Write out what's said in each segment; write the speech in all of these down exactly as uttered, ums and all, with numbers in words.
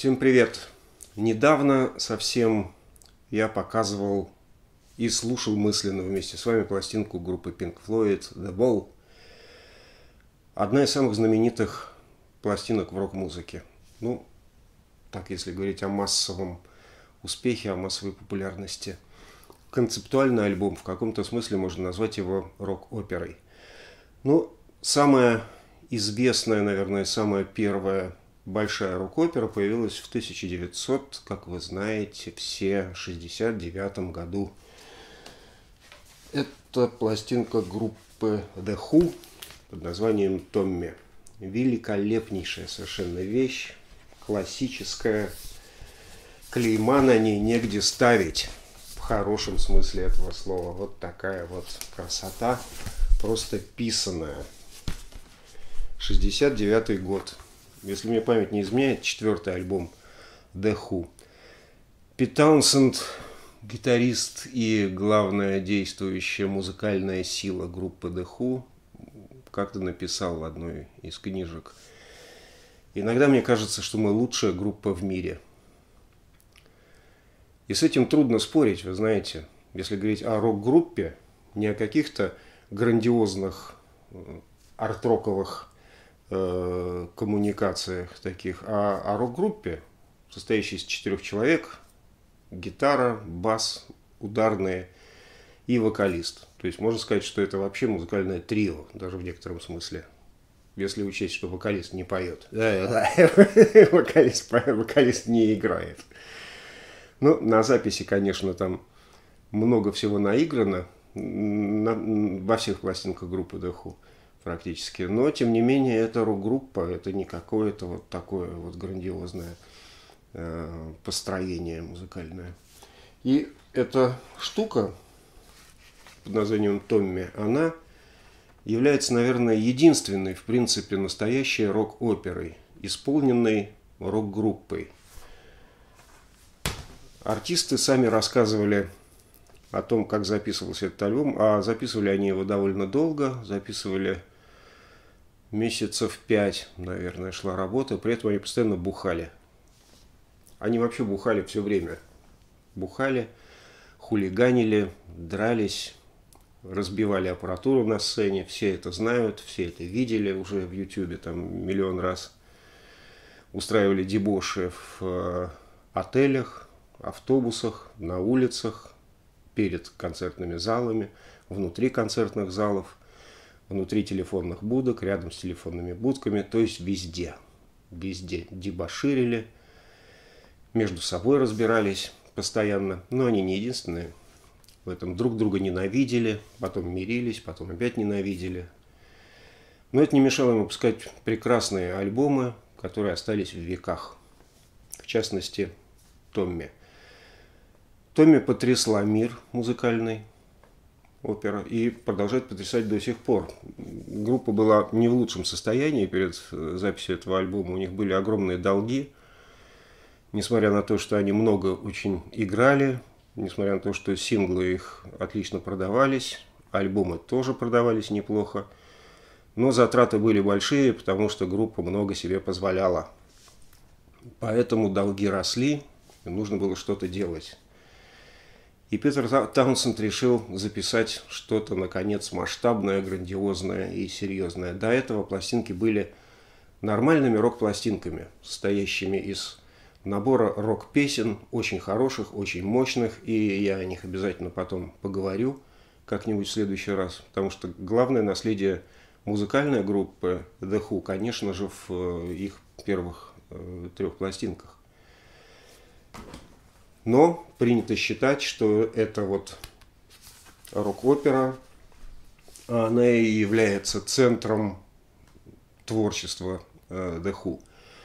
Всем привет! Недавно совсем я показывал и слушал мысленно вместе с вами пластинку группы Pink Floyd The Wall. Одна из самых знаменитых пластинок в рок-музыке. Ну, так если говорить о массовом успехе, о массовой популярности. Концептуальный альбом, в каком-то смысле можно назвать его рок-оперой. Ну, самая известная, наверное, самая первая большая рок-опера появилась в тысяча девятьсот, как вы знаете, все шестьдесят девятом году. Это пластинка группы The Who под названием «Томми». Великолепнейшая совершенно вещь, классическая. Клейма на ней негде ставить, в хорошем смысле этого слова. Вот такая вот красота, просто писаная. шестьдесят девятый год. Если мне память не изменяет, четвертый альбом The Who. Пит Таунсенд, гитарист и главная действующая музыкальная сила группы The Who, как-то написал в одной из книжек: иногда мне кажется, что мы лучшая группа в мире. И с этим трудно спорить, вы знаете. Если говорить о рок-группе, не о каких-то грандиозных арт-роковых э, коммуникациях таких, а о рок-группе, состоящей из четырех человек: гитара, бас, ударные и вокалист. То есть можно сказать, что это вообще музыкальное трио, даже в некотором смысле. Если учесть, что вокалист не поет. Вокалист, вокалист не играет. Ну, на записи, конечно, там много всего наиграно, на, во всех пластинках группы The Who практически. Но, тем не менее, это рок-группа, это не какое-то вот такое вот грандиозное э, построение музыкальное. И эта штука под названием «Томми», она является, наверное, единственной, в принципе, настоящей рок-оперой, исполненной рок-группой. Артисты сами рассказывали о том, как записывался этот альбом, а записывали они его довольно долго, записывали месяцев пять, наверное, шла работа, при этом они постоянно бухали. Они вообще бухали все время. Бухали, хулиганили, дрались, разбивали аппаратуру на сцене, все это знают, все это видели уже в ютубе там миллион раз. Устраивали дебоши в отелях, автобусах, на улицах, перед концертными залами, внутри концертных залов, внутри телефонных будок, рядом с телефонными будками, то есть везде. Везде дебоширили, между собой разбирались постоянно, но они не единственные. В этом друг друга ненавидели, потом мирились, потом опять ненавидели. Но это не мешало им выпускать прекрасные альбомы, которые остались в веках. В частности, «Томми». «Томми» потрясла мир музыкальный, опера, и продолжает потрясать до сих пор. Группа была не в лучшем состоянии перед записью этого альбома. У них были огромные долги, несмотря на то, что они много очень играли, несмотря на то, что синглы их отлично продавались, альбомы тоже продавались неплохо. Но затраты были большие, потому что группа много себе позволяла. Поэтому долги росли, и нужно было что-то делать. И Питер Таунсенд решил записать что-то, наконец, масштабное, грандиозное и серьезное. До этого пластинки были нормальными рок-пластинками, состоящими из набора рок-песен, очень хороших, очень мощных, и я о них обязательно потом поговорю как-нибудь в следующий раз, потому что главное наследие музыкальной группы The Who, конечно же, в их первых э, трех пластинках. Но принято считать, что это вот рок-опера, она и является центром творчества э, The Who.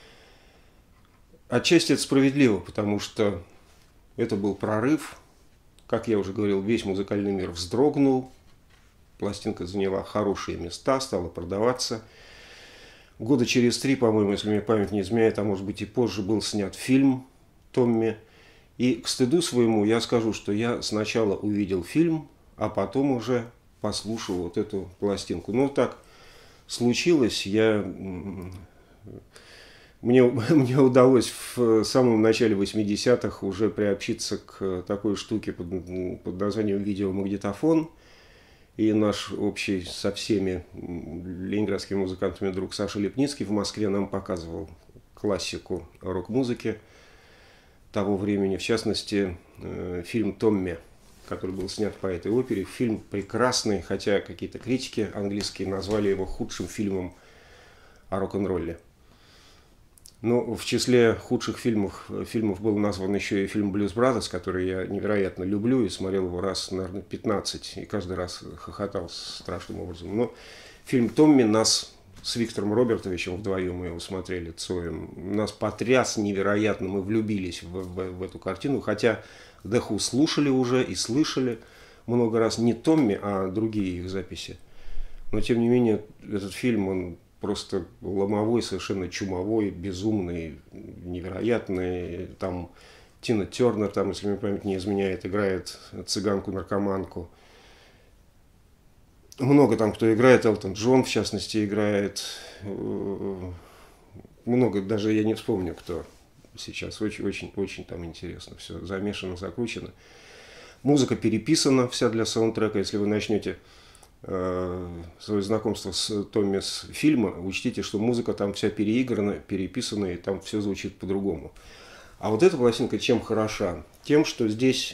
Отчасти это справедливо, потому что это был прорыв. Как я уже говорил, весь музыкальный мир вздрогнул. Пластинка заняла хорошие места, стала продаваться. Года через три, по-моему, если мне память не изменяет, а может быть и позже, был снят фильм «Томми». И к стыду своему я скажу, что я сначала увидел фильм, а потом уже послушал вот эту пластинку. Ну, так случилось. Я Мне, мне удалось в самом начале восьмидесятых уже приобщиться к такой штуке под, под названием видеомагнитофон. И наш общий со всеми ленинградскими музыкантами друг Саша Лепницкий в Москве нам показывал классику рок-музыки того времени. В частности, фильм «Томми», который был снят по этой опере. Фильм прекрасный, хотя какие-то критики английские назвали его худшим фильмом о рок-н-ролле. Но в числе худших фильмов, фильмов был назван еще и фильм «Блюз Бразерс», который я невероятно люблю и смотрел его раз, наверное, пятнадцать, и каждый раз хохотал страшным образом. Но фильм «Томми» нас с Виктором Робертовичем, вдвоем мы его смотрели, Цоем, нас потряс невероятно, мы влюбились в, в, в эту картину, хотя The Who слушали уже и слышали много раз не «Томми», а другие их записи. Но, тем не менее, этот фильм, он просто ломовой, совершенно чумовой, безумный, невероятный. Там Тина Тернер, там, если мне память не изменяет, играет цыганку-наркоманку. Много там кто играет, Элтон Джон, в частности, играет. Много, даже я не вспомню, кто сейчас. Очень-очень там интересно все замешано, закручено. Музыка переписана вся для саундтрека. Если вы начнете свое знакомство с Томми с фильма, учтите, что музыка там вся переиграна, переписана, и там все звучит по-другому. А вот эта пластинка чем хороша? Тем, что здесь,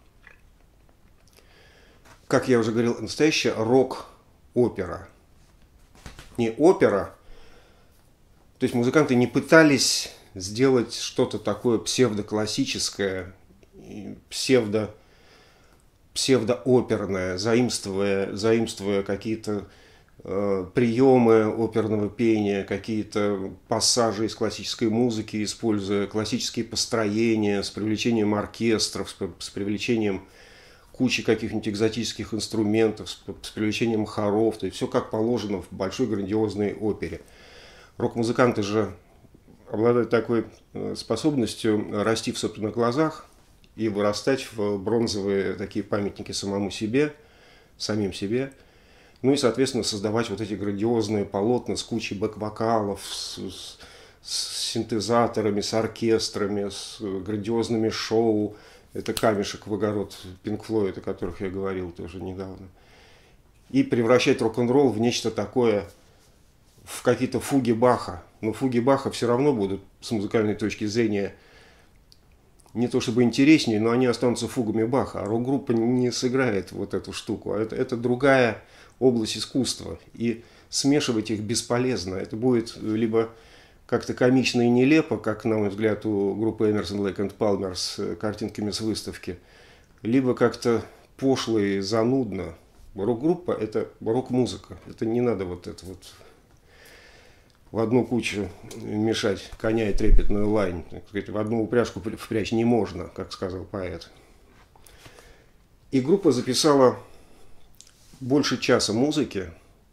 как я уже говорил, настоящая рок-опера. Не опера, то есть музыканты не пытались сделать что-то такое псевдоклассическое, псевдо псевдооперное, заимствуя, заимствуя какие-то э, приемы оперного пения, какие-то пассажи из классической музыки, используя классические построения с привлечением оркестров, с, с привлечением кучи каких-нибудь экзотических инструментов, с, с привлечением хоров, то есть все как положено в большой грандиозной опере. Рок-музыканты же обладают такой способностью расти в собственных глазах и вырастать в бронзовые такие памятники самому себе, самим себе. Ну и, соответственно, создавать вот эти грандиозные полотна с кучей бэк-вокалов, с, с, с синтезаторами, с оркестрами, с грандиозными шоу. Это камешек в огород Пинк Флойд, о которых я говорил тоже недавно. И превращать рок-н-ролл в нечто такое, в какие-то фуги Баха. Но фуги Баха все равно будут с музыкальной точки зрения не то чтобы интереснее, но они останутся фугами Баха. А рок-группа не сыграет вот эту штуку. Это, это другая область искусства. И смешивать их бесполезно. Это будет либо как-то комично и нелепо, как, на мой взгляд, у группы Эмерсон, Лейк энд Палмер с картинками с выставки, либо как-то пошло и занудно. Рок-группа – это рок-музыка. Это не надо вот это вот в одну кучу мешать коня и трепетную лань. Так сказать, в одну упряжку впрячь не можно, как сказал поэт. И группа записала больше часа музыки.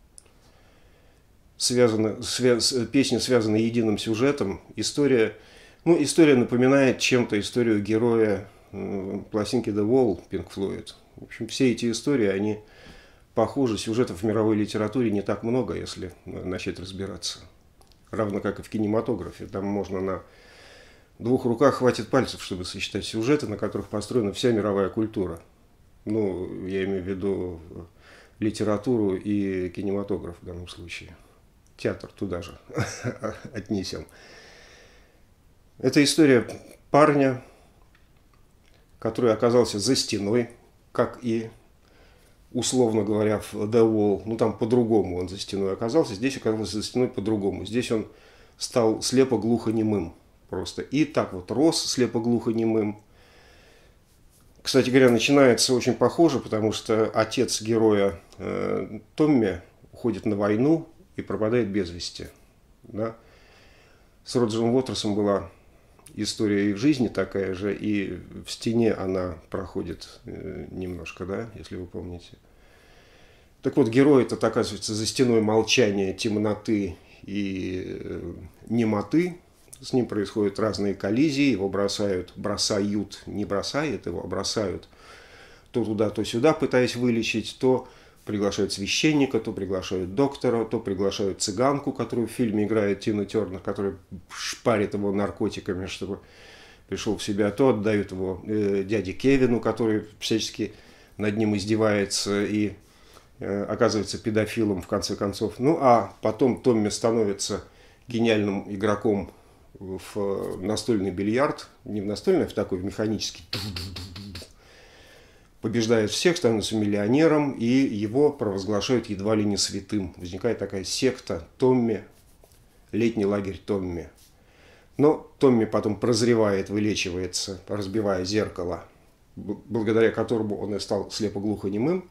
Связана, свя, песни связаны единым сюжетом. История, ну, история напоминает чем-то историю героя э, пластинки The Wall, Pink Floyd. В общем, все эти истории, они похожи. Сюжетов в мировой литературе не так много, если начать разбираться. Равно как и в кинематографе. Там можно на двух руках хватит пальцев, чтобы сочетать сюжеты, на которых построена вся мировая культура. Ну, я имею в виду литературу и кинематограф в данном случае. Театр туда же отнесем. Это история парня, который оказался за стеной, как и, условно говоря, в The Wall. Ну, там по-другому он за стеной оказался. Здесь оказался за стеной по-другому. Здесь он стал слепо-глухонемым просто. И так вот рос слепо-глухонемым. Кстати говоря, начинается очень похоже, потому что отец героя э, Томми уходит на войну и пропадает без вести. Да? С Роджером Уотерсом была история их жизни такая же, и в «Стене» она проходит э, немножко, да, если вы помните. Так вот, герой этот оказывается за стеной молчания, темноты и э, немоты. С ним происходят разные коллизии, его бросают, бросают, не бросают его, а бросают то туда, то сюда, пытаясь вылечить, то приглашают священника, то приглашают доктора, то приглашают цыганку, которую в фильме играет Тина Тернер, которая шпарит его наркотиками, чтобы пришел в себя, то отдают его э, дяде Кевину, который всячески над ним издевается и э, оказывается педофилом в конце концов. Ну а потом Томми становится гениальным игроком в настольный бильярд, не в настольный, а в такой в механический. Побеждает всех, становится миллионером, и его провозглашают едва ли не святым. Возникает такая секта Томми, летний лагерь Томми. Но Томми потом прозревает, вылечивается, разбивая зеркало, благодаря которому он и стал слепоглухонемым.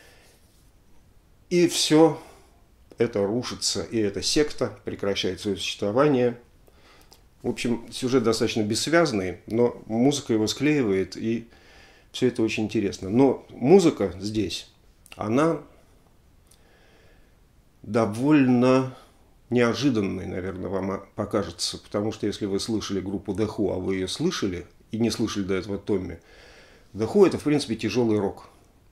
И все это рушится, и эта секта прекращает свое существование. В общем, сюжет достаточно бессвязный, но музыка его склеивает, и все это очень интересно. Но музыка здесь, она довольно неожиданной, наверное, вам покажется. Потому что если вы слышали группу The Who, а вы ее слышали и не слышали до этого Томми, The Who — это, в принципе, тяжелый рок.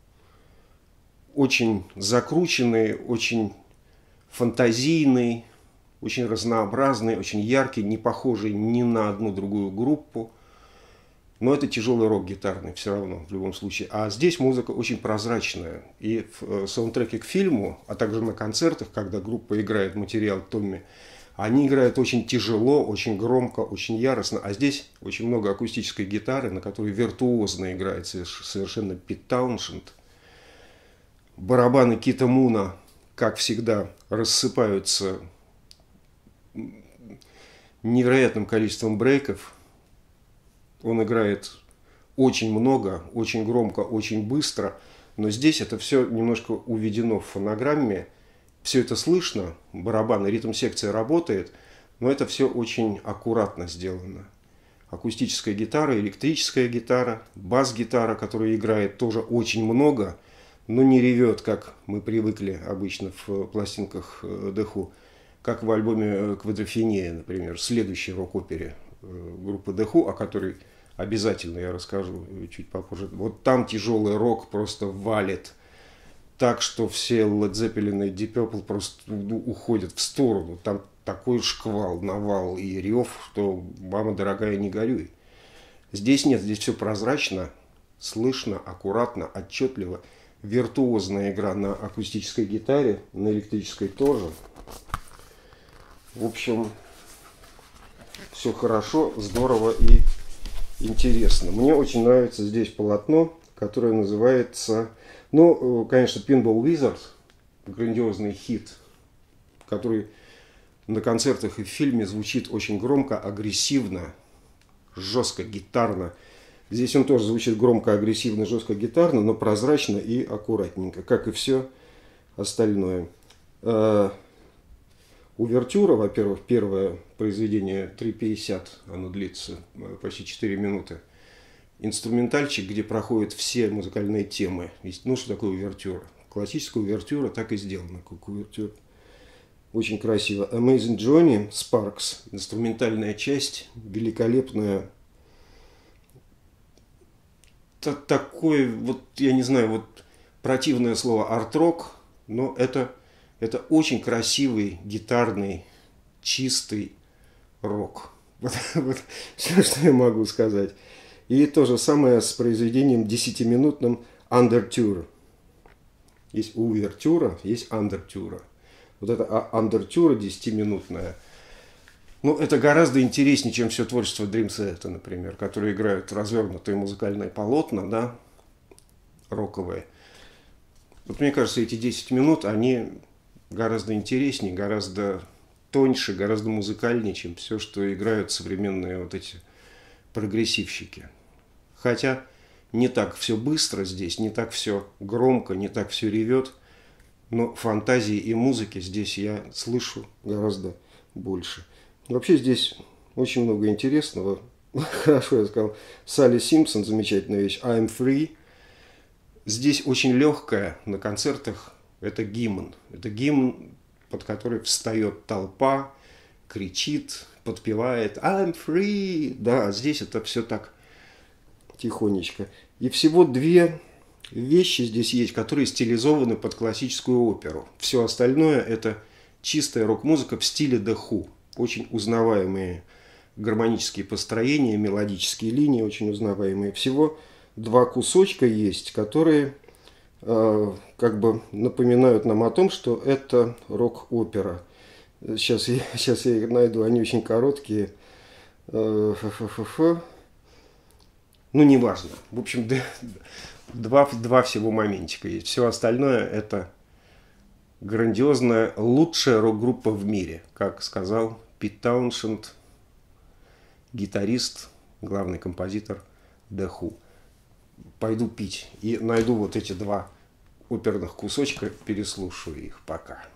Очень закрученный, очень фантазийный, очень разнообразный, очень яркий, не похожий ни на одну другую группу. Но это тяжелый рок гитарный все равно, в любом случае. А здесь музыка очень прозрачная. И в саундтреке к фильму, а также на концертах, когда группа играет материал Томми, они играют очень тяжело, очень громко, очень яростно. А здесь очень много акустической гитары, на которой виртуозно играет совершенно Пит Тауншенд. Барабаны Кита Муна, как всегда, рассыпаются невероятным количеством брейков. Он играет очень много, очень громко, очень быстро, но здесь это все немножко уведено в фонограмме. Все это слышно, барабаны, ритм-секция работает, но это все очень аккуратно сделано. Акустическая гитара, электрическая гитара, бас-гитара, которая играет тоже очень много, но не ревет, как мы привыкли обычно в пластинках The Who, как в альбоме «Квадрофения», например, следующей рок-опере группы The Who, о которой обязательно я расскажу чуть попозже. Вот там тяжелый рок просто валит так, что все Led Zeppelin и Deep Purple просто ну, уходят в сторону. Там такой шквал, навал и рев, что, мама дорогая, не горюй. Здесь нет, здесь все прозрачно, слышно, аккуратно, отчетливо. Виртуозная игра на акустической гитаре, на электрической тоже. В общем, все хорошо, здорово и интересно. Мне очень нравится здесь полотно, которое называется, ну, конечно, Pinball Wizard, грандиозный хит, который на концертах и в фильме звучит очень громко, агрессивно, жестко, гитарно. Здесь он тоже звучит громко, агрессивно, жестко, гитарно, но прозрачно и аккуратненько, как и все остальное. Увертюра, во-первых, первое произведение три пятьдесят, оно длится почти четыре минуты. Инструментальчик, где проходят все музыкальные темы. Ну, что такое увертюра? Классическая увертюра так и сделана, как увертюра. Очень красиво. Amazing Johnny, Sparks, инструментальная часть, великолепная. Такое, вот, я не знаю, вот противное слово арт-рок, но это... Это очень красивый, гитарный, чистый рок. Вот, вот все, что я могу сказать. И то же самое с произведением десятиминутным «Underture». Есть увертюра, есть «Underture». Вот эта «Underture» десятиминутная. Ну, это гораздо интереснее, чем все творчество Dream Theater, например, которые играют развернутые музыкальные полотна, да, роковые. Вот мне кажется, эти десять минут, они... гораздо интереснее, гораздо тоньше, гораздо музыкальнее, чем все, что играют современные вот эти прогрессивщики. Хотя не так все быстро здесь, не так все громко, не так все ревет, но фантазии и музыки здесь я слышу гораздо больше. Вообще здесь очень много интересного. Хорошо, я сказал. Салли Симпсон, замечательная вещь, I'm Free. Здесь очень легкая на концертах. Это гимн. Это гимн, под который встает толпа, кричит, подпевает I'm free. Да, а здесь это все так тихонечко. И всего две вещи здесь есть, которые стилизованы под классическую оперу. Все остальное это чистая рок-музыка в стиле The Who. Очень узнаваемые гармонические построения, мелодические линии, очень узнаваемые. Всего два кусочка есть, которые э, как бы напоминают нам о том, что это рок-опера. Сейчас я, сейчас я их найду, они очень короткие. Э, ну, неважно. В общем, два, два всего моментика есть. Все остальное это грандиозная, лучшая рок-группа в мире, как сказал Пит Тауншенд, гитарист, главный композитор The Who. Пойду пить и найду вот эти два оперных кусочка, переслушаю их пока.